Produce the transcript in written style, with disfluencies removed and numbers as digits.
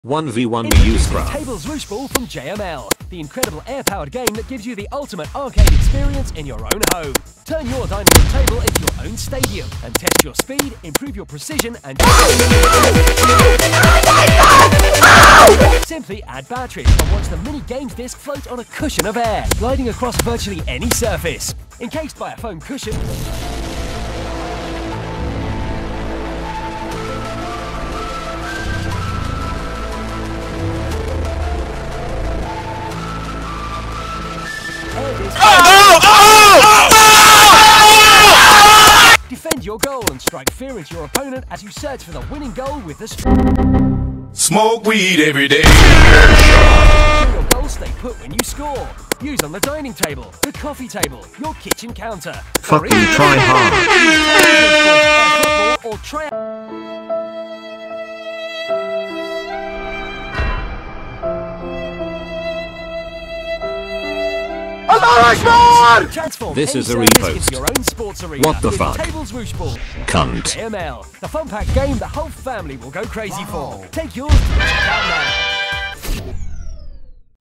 1v1 you Introducing scrub. Tables Roosh Ball from JML, the incredible air-powered game that gives you the ultimate arcade experience in your own home. Turn your dining room table into your own stadium and test your speed, improve your precision, and simply add batteries and watch the mini games disc float on a cushion of air, gliding across virtually any surface. Encased by a foam cushion, defend your goal and strike fear into your opponent as you search for the winning goal with the Smoke weed every day. Your goals stay put when you score. Use on the dining table, the coffee table, your kitchen counter. Fucking try hard. Or try Transform This is a any surface repost. into your own sports arena. What the with fuck? Tables Roosh Ball. Cunt. JML, the fun pack game the whole family will go crazy for. Take yours to check out now.